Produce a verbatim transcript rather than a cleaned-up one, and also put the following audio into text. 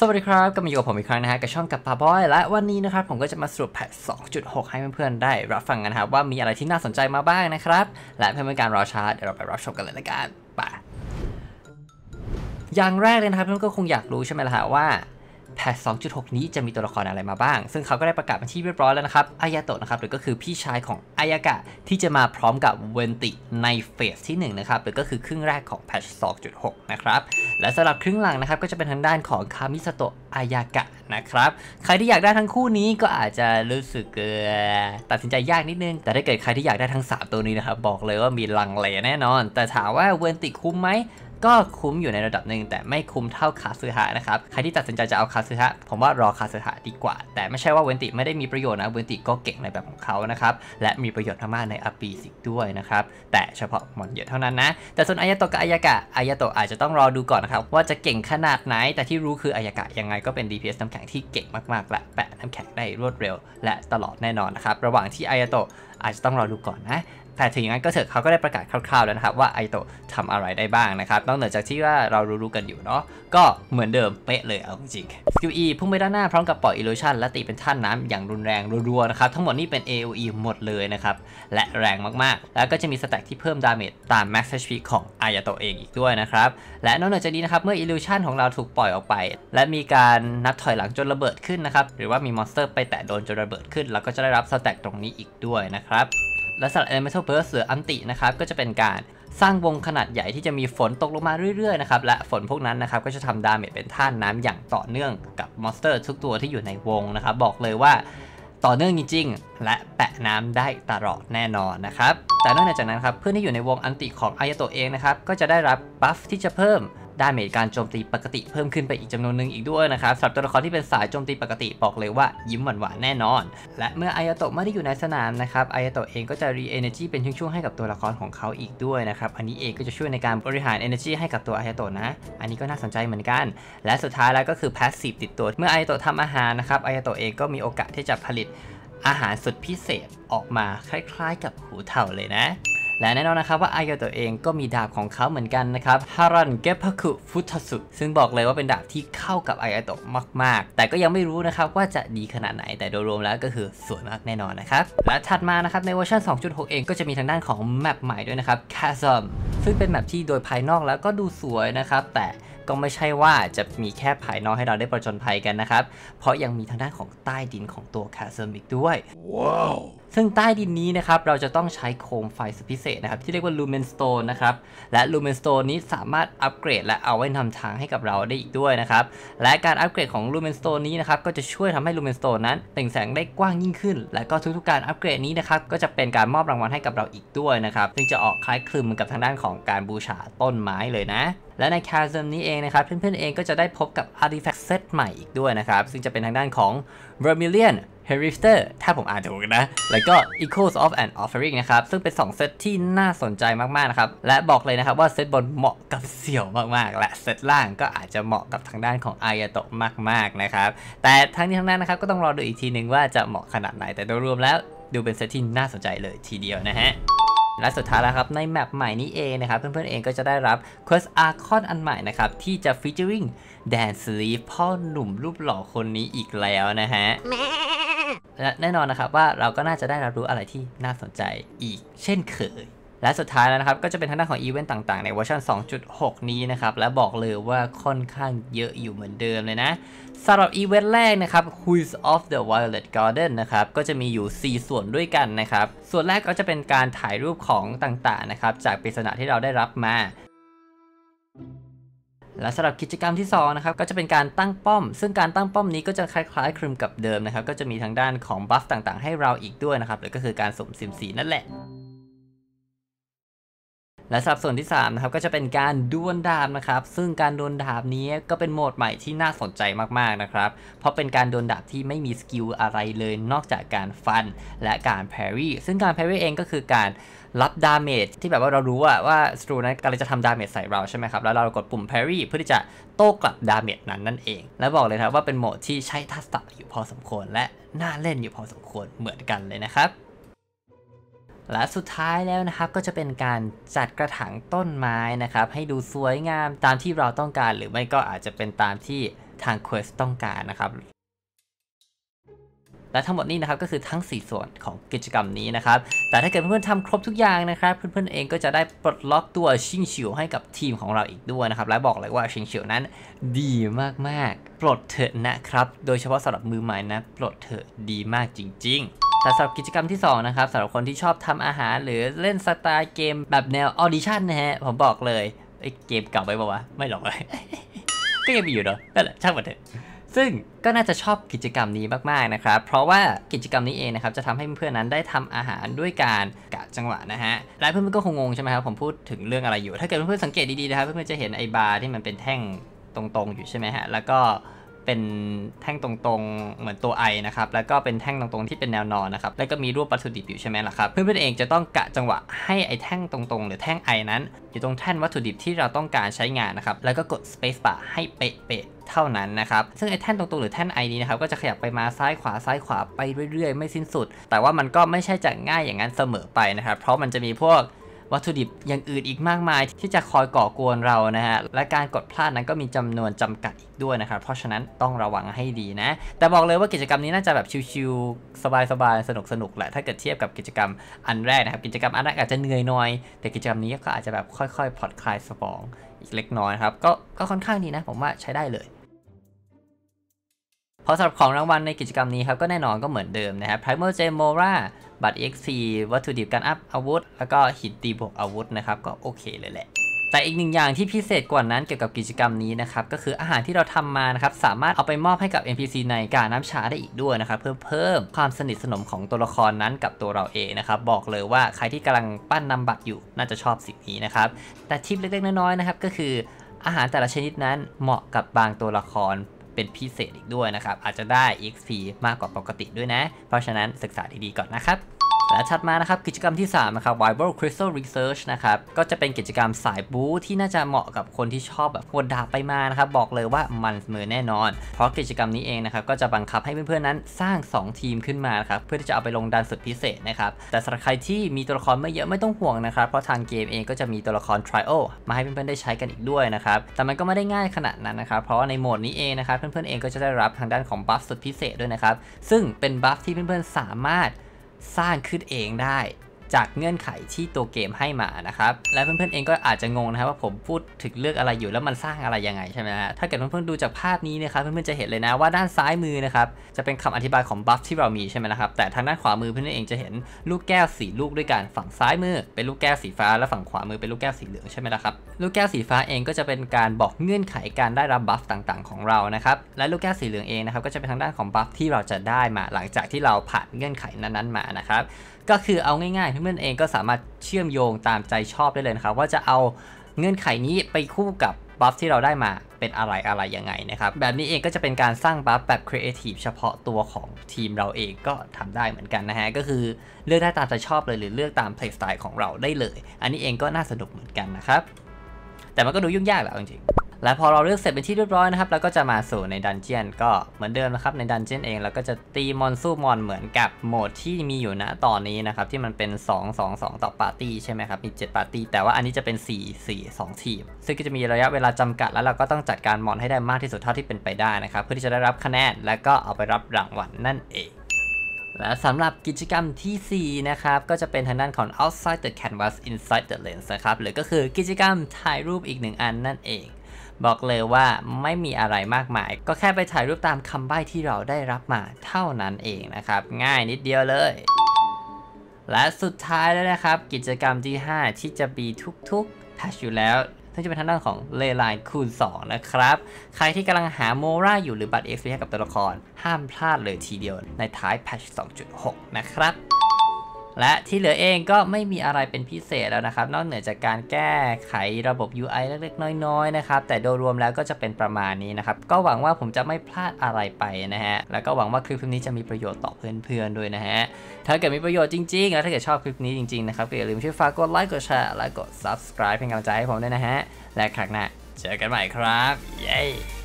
สวัสดีครับก็มาอยู่กับผมอีกครั้งนะฮะกับช่องกับปาบอยและวันนี้นะครับผมก็จะมาสรุปแพท สองจุดหก ให้เพื่อนๆได้รับฟังกันนะครับว่ามีอะไรที่น่าสนใจมาบ้างนะครับและเพื่อเป็นการรอช้าเดี๋ยวเราไปรับชมกันเลยละกันไปอย่างแรกเลยนะครับเพื่อนก็คงอยากรู้ใช่ไหมล่ะฮะว่าแพท สองจุดหก นี้จะมีตัวละครอะไรมาบ้างซึ่งเขาก็ได้ประกาศเป็นที่เรียบร้อยแล้วนะครับอายาโตะนะครับหรือก็คือพี่ชายของอายากะที่จะมาพร้อมกับเวนติในเฟสที่หนึ่งนะครับหรือก็คือครึ่งแรกของแพท สองจุดหก นะครับและสำหรับครึ่งหลังนะครับก็จะเป็นทางด้านของคามิซาโตะอายากะนะครับใครที่อยากได้ทั้งคู่นี้ก็อาจจะรู้สึกเออตัดสินใจยากนิดนึงแต่ถ้าเกิดใครที่อยากได้ทั้งสามตัวนี้นะครับบอกเลยว่ามีลังเลแน่นอนแต่ถามว่าเวนติคุ้มไหมก็คุ้มอยู่ในระดับหนึ่งแต่ไม่คุ้มเท่าคาซึฮะนะครับใครที่ตัดสินใจจะเอาคาซึฮะผมว่ารอคาซึฮะดีกว่าแต่ไม่ใช่ว่าเวนติไม่ได้มีประโยชน์นะเวนติก็เก่งในแบบของเขานะครับและมีประโยชน์มากในอาปีสิกด้วยนะครับแต่เฉพาะมอนเยอะเท่านั้นนะแต่ส่วนอายาโตะกับอายากะอายาโตะอาจจะต้องรอดูก่อนนะครับว่าจะเก่งขนาดไหนแต่ที่รู้คืออายากะยังไงก็เป็น ดี พี เอส น้ำแข็งที่เก่งมากๆและแปะน้ำแข็งได้รวดเร็วและตลอดแน่นอนนะครับระหว่างที่อายาโตะอาจจะต้องรอดูก่อนนะแต่ถึงอย่างนั้นก็เถอะเขาก็ได้ประกาศคร่าวๆแล้วนะครับว่าไอโตะทำอะไรได้บ้างนะครับนอกเหนือจากที่ว่าเรารู้ๆกันอยู่เนาะก็เหมือนเดิมเป๊ะเลยเอาจริงสกิล E พุ่งไปด้านหน้าพร้อมกับปล่อย Illusion และตีเป็นท่านน้ำอย่างรุนแรงรัวๆนะครับทั้งหมดนี่เป็น เอ โอ อี หมดเลยนะครับและแรงมากๆแล้วก็จะมีสแต็กที่เพิ่มดาเมจตาม Max เอช พี ของอายาโตะเองอีกด้วยนะครับและนอกเหนือจากนี้นะครับเมื่อ Illusion ของเราถูกปล่อยออกไปและมีการนับถอยหลังจนระเบิดขึ้นนะครับหรือว่ามีมอนสเตอร์ไปแตะโดนจนระเบิดขึ้นเราก็จะได้รับสแต็กตรงนี้อีกด้วยนะครับและสำหรับ Elemental Burst หรืออันตินะครับก็จะเป็นการสร้างวงขนาดใหญ่ที่จะมีฝนตกลงมาเรื่อยๆนะครับและฝนพวกนั้นนะครับก็จะทำดาเมจเป็นท่าน้ำอย่างต่อเนื่องกับมอนสเตอร์ทุกตัวที่อยู่ในวงนะครับบอกเลยว่าต่อเนื่องจริงๆและแปะน้ำได้ตลอดแน่นอนนะครับแต่นอกจากนั้นครับเพื่อนที่อยู่ในวงอันติของอายาโตะเองนะครับก็จะได้รับบัฟที่จะเพิ่มดาเมจการโจมตีปกติเพิ่มขึ้นไปอีกจำนวนหนึ่งอีกด้วยนะครับสำหรับตัวละครที่เป็นสายโจมตีปกติบอกเลยว่ายิ้มหวานๆแน่นอนและเมื่ออายาโตะไม่ได้อยู่ในสนามนะครับอายาโตะเองก็จะรีเอเนจีเป็นช่วงๆให้กับตัวละครของเขาอีกด้วยนะครับอันนี้เองก็จะช่วยในการบริหาร energy ให้กับตัวอายาโตะนะอันนี้ก็น่าสนใจเหมือนกันและสุดท้ายแล้วก็คือ passive ติดตัวเมื่ออายาโตะทำอาหารนะครับอายาโตะเองก็มีโอกาสที่จะผลิตอาหารสุดพิเศษออกมาคล้ายๆกับหูเถ่าเลยนะและแน่นอนนะครับว่าอายาโตะเองก็มีดาบของเขาเหมือนกันนะครับฮารันเกปะคุฟุทัสึซึ่งบอกเลยว่าเป็นดาบที่เข้ากับอายาโตะมากๆแต่ก็ยังไม่รู้นะครับว่าจะดีขนาดไหนแต่โดยรวมแล้วก็คือสวยมากแน่นอนนะครับและถัดมานะครับในเวอร์ชัน สองจุดหก เองก็จะมีทางด้านของแมปใหม่ด้วยนะครับ Chasm ซึ่งเป็นแมปที่โดยภายนอกแล้วก็ดูสวยนะครับแต่ก็ไม่ใช่ว่าจะมีแค่ภายนอกให้เราได้ประจนภัยกันนะครับเพราะยังมีทางด้านของใต้ดินของตัว Chasm อีกด้วยว้าวซึ่งใต้ดินนี้นะครับเราจะต้องใช้โคมไฟพิเศษนะครับที่เรียกว่า Lumen Stone นะครับและ Lumen Stone นี้สามารถอัปเกรดและเอาไว้นำทางให้กับเราได้อีกด้วยนะครับและการอัปเกรดของ Lumen Stone นี้นะครับก็จะช่วยทำให้ Lumen Stone นั้นเปล่งแสงได้กว้างยิ่งขึ้นและก็ทุกๆการอัปเกรดนี้นะครับก็จะเป็นการมอบรางวัลให้กับเราอีกด้วยนะครับซึ่งจะออกคล้ายคลึงกับทางด้านของการบูชาต้นไม้เลยนะและใน Chasm นี้เองนะครับเพื่อนๆเองก็จะได้พบกับ Artifact Set ใหม่อีกด้วยนะครับซึ่งจะเป็นทางด้านของ Vermilion Herifter ถ้าผมอ่านถูกนะแล้วก็ Echoes of an Offering นะครับซึ่งเป็นสองเซตที่น่าสนใจมากๆนะครับและบอกเลยนะครับว่าเซตบนเหมาะกับเสี่ยวมากๆและเซตล่างก็อาจจะเหมาะกับทางด้านของอายาโตะมากๆนะครับแต่ทั้งนี้ทั้งนั้นนะครับก็ต้องรอดูอีกทีนึงว่าจะเหมาะขนาดไหนแต่โดยรวมแล้วดูเป็นเซตที่น่าสนใจเลยทีเดียวนะฮะและสุดท้ายแล้วครับในแมปใหม่นี้เองนะครับเพื่อนๆเองก็จะได้รับ Quest Archon อันใหม่นะครับที่จะ featuring Dan Sleeve พ่อหนุ่มรูปหล่อคนนี้อีกแล้วนะฮะและแน่นอนนะครับว่าเราก็น่าจะได้รับรู้อะไรที่น่าสนใจอีกเช่นเคยและสุดท้ายแล้วนะครับก็จะเป็นทางด้านของอีเวนต์ต่างๆในเวอร์ชัน สองจุดหก นี้นะครับและบอกเลยว่าค่อนข้างเยอะอยู่เหมือนเดิมเลยนะสำหรับอีเวนต์แรกนะครับ Who's of the Violet Garden นะครับก็จะมีอยู่สี่ส่วนด้วยกันนะครับส่วนแรกก็จะเป็นการถ่ายรูปของต่างๆนะครับจากปริศนาที่เราได้รับมาและสำหรับกิจกรรมที่สองนะครับก็จะเป็นการตั้งป้อมซึ่งการตั้งป้อมนี้ก็จะคล้ายๆคลึงกับเดิมนะครับก็จะมีทางด้านของบัฟต่างๆให้เราอีกด้วยนะครับหรือก็คือการสุ่มซิมซีนั่นแหละและสำหรับส่วนที่สามนะครับก็จะเป็นการดวลดาบนะครับซึ่งการดวลดาบนี้ก็เป็นโหมดใหม่ที่น่าสนใจมากๆนะครับเพราะเป็นการดวลดาบที่ไม่มีสกิลอะไรเลยนอกจากการฟันและการแพรี่ซึ่งการแพรี่เองก็คือการรับดาเมจที่แบบว่าเรารู้ว่าว่าศัตรูนั้นกำลังจะทำดาเมจใส่เราใช่ไหมครับแล้วเรากดปุ่มแพรี่เพื่อที่จะโต้กลับดาเมจนั้นนั่นเองและบอกเลยครับว่าเป็นโหมดที่ใช้ทักษะอยู่พอสมควรและน่าเล่นอยู่พอสมควรเหมือนกันเลยนะครับและสุดท้ายแล้วนะครับก็จะเป็นการจัดกระถางต้นไม้นะครับให้ดูสวยงามตามที่เราต้องการหรือไม่ก็อาจจะเป็นตามที่ทาง Quest ต้องการนะครับและทั้งหมดนี้นะครับก็คือทั้งสี่ส่วนของกิจกรรมนี้นะครับแต่ถ้าเกิดเพื่อนๆทำครบทุกอย่างนะครับเพื่อนๆเองก็จะได้ปลดล็อกตัวชิงชิวให้กับทีมของเราอีกด้วยนะครับและบอกเลยว่าชิงชิวนั้นดีมากๆปลดเถอะนะครับโดยเฉพาะสำหรับมือใหม่นะปลดเถอะดีมากจริงๆแต่สำหรับกิจกรรมที่สองนะครับสำหรับคนที่ชอบทำอาหารหรือเล่นสไตล์เกมแบบแนวออดิชั่นนะฮะผมบอกเลยไอ้เกมเก่าไปป่าวะไม่หรอกเลย ก็ยังมีอยู่เนาะนั่นแหละช่างมันเถอะซึ่งก็น่าจะชอบกิจกรรมนี้มากๆนะครับเพราะว่ากิจกรรมนี้เองนะครับจะทำให้เพื่อนๆนั้นได้ทำอาหารด้วยการกะจังหวะนะฮะหลายเพื่อนๆก็คงงงใช่ไหมครับผมพูดถึงเรื่องอะไรอยู่ถ้าเกิดเพื่อนๆสังเกตดีๆนะครับเพื่อนๆจะเห็นไอ้บาร์ที่มันเป็นแท่งตรงๆอยู่ใช่ไหมฮะแล้วก็เป็นแท่งตรงๆเหมือนตัวไอนะครับแล้วก็เป็นแท่งตรงๆที่เป็นแนวนอนนะครับแล้วก็มีรูปวัตถุดิบอยู่ใช่ไหมล่ะครับเพื่อนๆเองจะต้องกะจังหวะให้ไอ้แท่งตรงๆหรือแท่งไอนั้นอยู่ตรงแท่นวัตถุดิบที่เราต้องการใช้งานนะครับแล้วก็กด space bar ให้เป๊ะๆเท่านั้นนะครับซึ่งไอ้แท่นตรงๆหรือแท่นไอนี้นะครับก็จะขยับไปมาซ้ายขวาซ้ายขวาไปเรื่อยๆไม่สิ้นสุดแต่ว่ามันก็ไม่ใช่จะง่ายอย่างนั้นเสมอไปนะครับเพราะมันจะมีพวกวัตถุดิบอย่างอื่นอีกมากมายที่จะคอยก่อกวนเรานะฮะและการกดพลาดนั้นก็มีจำนวนจำกัดอีกด้วยนะครับเพราะฉะนั้นต้องระวังให้ดีนะแต่บอกเลยว่ากิจกรรมนี้น่าจะแบบชิลๆสบายๆสนุกๆแหละถ้าเกิดเทียบกับกิจกรรมอันแรกนะครับกิจกรรมอันแรกอาจจะเหนื่อยหน่อยแต่กิจกรรมนี้ก็อาจจะแบบค่อยๆผ่อนคลายสมองอีกเล็กน้อยครับก็ก็ค่อนข้างดีนะผมว่าใช้ได้เลยพอสำหรับของรางวัลในกิจกรรมนี้ครับก็แน่นอนก็เหมือนเดิมนะครับ Primal Gem Mora บัตร อี เอ็กซ์ พี วัตถุดิบการอัพอาวุธแล้วก็หินตีบวกอาวุธนะครับก็โอเคเลยแหละแต่อีกหนึ่งอย่างที่พิเศษกว่านั้นเกี่ยวกับกิจกรรมนี้นะครับก็คืออาหารที่เราทำมานะครับสามารถเอาไปมอบให้กับ เอ็น พี ซี ในการน้ำชาได้อีกด้วยนะครับเพื่อเพิ่มความสนิทสนมของตัวละครนั้นกับตัวเราเองนะครับบอกเลยว่าใครที่กำลังปั้นนำบัตรอยู่น่าจะชอบสิ่งนี้นะครับแต่ทิปเล็กๆน้อยๆนะครับก็คืออาหารแต่ละชนิดนั้นเหมาะกับบางตัวละครเป็นพิเศษอีกด้วยนะครับอาจจะได้ อี เอ็กซ์ พี มากกว่าปกติด้วยนะเพราะฉะนั้นศึกษาดีๆก่อนนะครับและถัดมานะครับกิจกรรมที่สามนะครับ Rival Crystal Research นะครับก็จะเป็นกิจกรรมสายบู๊ที่น่าจะเหมาะกับคนที่ชอบแบบหัวดาบไปมานะครับบอกเลยว่ามันมือแน่นอนเพราะกิจกรรมนี้เองนะครับก็จะบังคับให้เพื่อนๆนั้นสร้างสองทีมขึ้นมาครับเพื่อที่จะเอาไปลงดันสุดพิเศษนะครับแต่สำหรับใครที่มีตัวละครไม่เยอะไม่ต้องห่วงนะครับเพราะทางเกมเองก็จะมีตัวละคร Trial มาให้เพื่อนๆได้ใช้กันอีกด้วยนะครับแต่มันก็ไม่ได้ง่ายขนาดนั้นนะครับเพราะว่าในโหมดนี้เองนะครับเพื่อนๆเองก็จะได้รับทางด้านของบัฟสุดพิเศษด้วยนะครับซึ่งเป็นบัฟที่เพื่อนๆสามารถสร้างขึ้นเองได้จากเงื่อนไขที่ตัวเกมให้มานะครับและเพื่อนๆเองก็อาจจะงงนะครับว่าผมพูดถึงเรื่องอะไรอยู่แล้วมันสร้างอะไรยังไงใช่ไหมฮะถ้าเกิดเพื่อนๆดูจากภาพนี้นะครับเพื่อนๆจะเห็นเลยนะว่าด้านซ้ายมือนะครับจะเป็นคำอธิบายของบัฟที่เรามีใช่ไหมนะครับแต่ทางด้านขวามือเพื่อนๆเองจะเห็นลูกแก้วสี่ลูกด้วยกันฝั่งซ้ายมือเป็นลูกแก้วสีฟ้าและฝั่งขวามือเป็นลูกแก้วสีเหลืองใช่ไหมล่ะครับลูกแก้วสีฟ้าเองก็จะเป็นการบอกเงื่อนไขการได้รับบัฟต่างๆของเรานะครับและลูกแก้วสีเหลืองเองนะครับก็จะเป็นทางด้านของบัฟที่เราจะได้มาหลังจากที่เราผ่านเงื่อนไขนั้นๆมานะครับก็คือเอาง่ายๆเพื่อนๆเองก็สามารถเชื่อมโยงตามใจชอบได้เลยนะครับว่าจะเอาเงื่อนไขนี้ไปคู่กับบัฟที่เราได้มาเป็นอะไรอะไรยังไงนะครับแบบนี้เองก็จะเป็นการสร้างบัฟแบบครีเอทีฟเฉพาะตัวของทีมเราเองก็ทำได้เหมือนกันนะฮะก็คือเลือกได้ตามใจชอบเลยหรือเลือกตามเพลย์สไตล์ของเราได้เลยอันนี้เองก็น่าสนุกเหมือนกันนะครับแต่มันก็ดูยุ่งยากแหละจริงและพอเราเลือกเสร็จเป็นที่เรียบร้อยนะครับเราก็จะมาสู่ในดันเจียนก็เหมือนเดิมนะครับในดันเจียนเองเราก็จะตีมอนสู้มอนเหมือนกับโหมดที่มีอยู่ณตอนนี้นะครับที่มันเป็นสอง สอง สองต่อปาร์ตี้ใช่ไหมครับมีเจ็ดปาร์ตี้แต่ว่าอันนี้จะเป็นสี่ สี่ สองทีมซึ่งก็จะมีระยะเวลาจำกัดแล้วเราก็ต้องจัดการมอนให้ได้มากที่สุดเท่าที่เป็นไปได้นะครับเพื่อที่จะได้รับคะแนนและก็เอาไปรับรางวัล น, นั่นเองและสำหรับกิจกรรมที่สี่นะครับก็จะเป็นทางด้านของ outside the canvas inside the lens นะครับหรือก็คือกิจกรรมถ่ายรูปอีกหนึ่งอันนั่นเองบอกเลยว่าไม่มีอะไรมากมายก็แค่ไปถ่ายรูปตามคำใบ้ที่เราได้รับมาเท่านั้นเองนะครับง่ายนิดเดียวเลยและสุดท้ายแล้วนะครับกิจกรรมที่ห้าที่จะมีทุกๆแพทช์อยู่แล้วซึ่งจะเป็นทางด้านของเลไลน์คูณสองนะครับใครที่กำลังหาโมราอยู่หรือบัตร เอ็กซ์ พี ให้กับตัวละครห้ามพลาดเลยทีเดียวในท้ายแพทช์ สองจุดหก นะครับและที่เหลือเองก็ไม่มีอะไรเป็นพิเศษแล้วนะครับนอกเหนือจากการแก้ไขระบบ ยู ไอ เล็กๆน้อยๆนะครับแต่โดยรวมแล้วก็จะเป็นประมาณนี้นะครับก็หวังว่าผมจะไม่พลาดอะไรไปนะฮะแล้วก็หวังว่าคลิปนี้จะมีประโยชน์ต่อเพื่อนๆด้วยนะฮะถ้าเกิดมีประโยชน์จริงๆแล้วถ้าเกิดชอบคลิปนี้จริงๆนะครับก็อย่าลืมช่วยฝากกดไลค์กดแชร์และกด ซับสไครบ์ เป็นกำลังใจให้ผมด้วยนะฮะและครั้งหน้าเจอกันใหม่ครับเย้